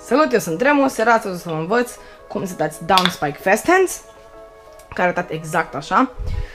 Salut, eu sunt Remus, iar astăzi o să vă învăț cum să dați down spike fast hands, care arată exact așa.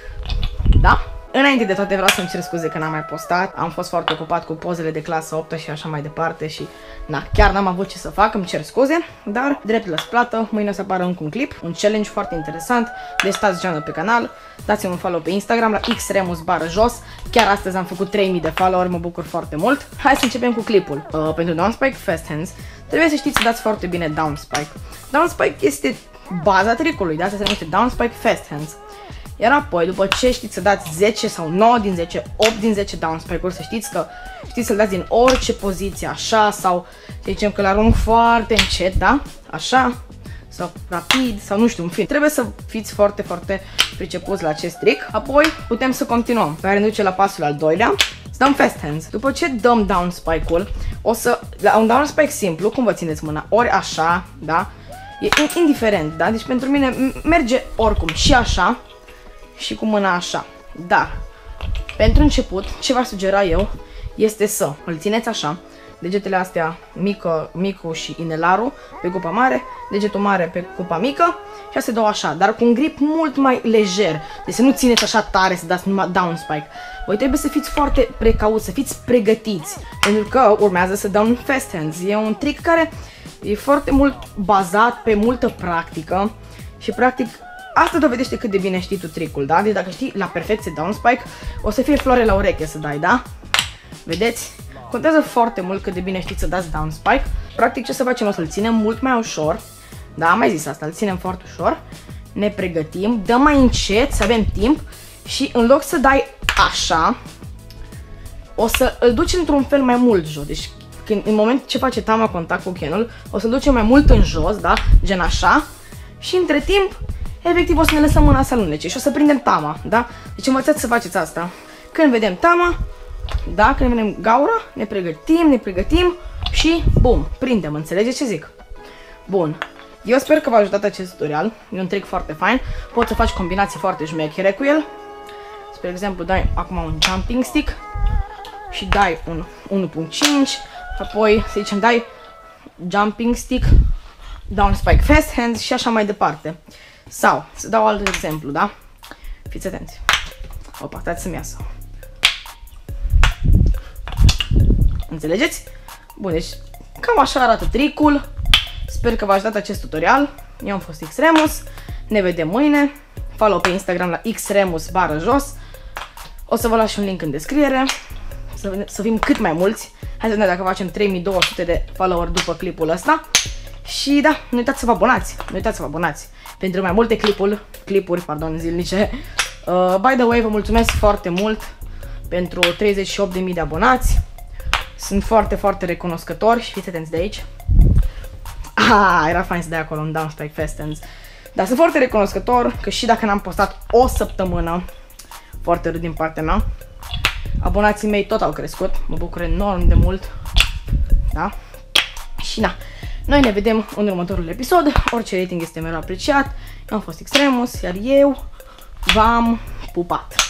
Da? Înainte de toate vreau să-mi cer scuze că n-am mai postat, am fost foarte ocupat cu pozele de clasă 8 și așa mai departe și chiar n-am avut ce să fac, îmi cer scuze, dar drept la splată, mâine o să apară încă un clip, un challenge foarte interesant, deci stați geamă pe canal, dați-mi un follow pe Instagram la xremus_jos, chiar astăzi am făcut 3000 de follower, mă bucur foarte mult. Hai să începem cu clipul. Pentru down spike fast hands, trebuie să știți să dați foarte bine down spike. Down spike este baza tricului, de asta se numește down spike fast hands. Iar apoi, după ce știți să dați 10 sau 9 din 10, 8 din 10 down spike-uri, să știți că știți să-l dați din orice poziție, așa, sau să zicem că l-arunc foarte încet, da? Așa, sau rapid, sau nu știu, în fin. Trebuie să fiți foarte, foarte pricepuți la acest trick. Apoi putem să continuăm, care ne duce la pasul al doilea, să dăm fast hands. După ce dăm down spike-ul, o să, la un down spike simplu, cum vă țineți mâna, ori așa, da? E indiferent, da? Deci pentru mine merge oricum și așa, și cu mâna așa. Dar, pentru început, ce v-aș sugera eu este să îl țineți așa, degetele astea micul și inelarul pe cupa mare, degetul mare pe cupa mică și astea două așa, dar cu un grip mult mai lejer. Deci să nu țineți așa tare să dați numai down spike. Voi trebuie să fiți foarte precauți, să fiți pregătiți, pentru că urmează să dăm fast hands. E un trick care e foarte mult bazat pe multă practică și practic asta dovedește cât de bine știi tu tricul, da? Deci dacă știi la perfecție down spike, o să fie floare la ureche să dai, da? Vedeți? Contează foarte mult cât de bine știți să dați down spike. Practic ce să facem? O să-l ținem mult mai ușor. Da, am mai zis asta, îl ținem foarte ușor. Ne pregătim, dăm mai încet, să avem timp. Și în loc să dai așa, o să îl duci într-un fel mai mult jos. Deci în moment ce face tama contact cu chenul, o să-l ducem mai mult în jos, da? Gen așa. Și între timp, efectiv o să ne lăsăm mâna să alunece și o să prindem tama, da? Deci învățați să faceți asta. Când vedem tama, da, când vedem gaura, ne pregătim și bum, prindem, înțelegeți ce zic? Bun, eu sper că v-a ajutat acest tutorial, e un trick foarte fain, poți să faci combinații foarte șmechere cu el. Spre exemplu, dai acum un jumping stick și dai un 1.5, apoi să zicem dai jumping stick, down spike fast hands și așa mai departe. Sau, să dau alt exemplu, da? Fiți atenți. Opa, stați să-mi iasă. Înțelegeți? Bun, deci cam așa arată tricul. Sper că v-a ajutat acest tutorial. Eu am fost xremus. Ne vedem mâine. Follow pe Instagram la xremus_jos. O să vă las și un link în descriere. Să fim cât mai mulți. Hai să vedem dacă facem 3200 de follower după clipul ăsta. Și da, nu uitați să vă abonați. Nu uitați să vă abonați pentru mai multe clipuri zilnice. By the way, vă mulțumesc foarte mult pentru 38.000 de abonați. Sunt foarte, foarte recunoscător și fiți atenți de aici. Era fain să dai acolo un down spike fast hands. Dar sunt foarte recunoscător că și dacă n-am postat o săptămână, foarte râd din partea mea, abonații mei tot au crescut. Mă bucur enorm de mult. Da? Și da, noi ne vedem în următorul episod. Orice rating este mereu apreciat. Eu am fost xremus, iar eu v-am pupat.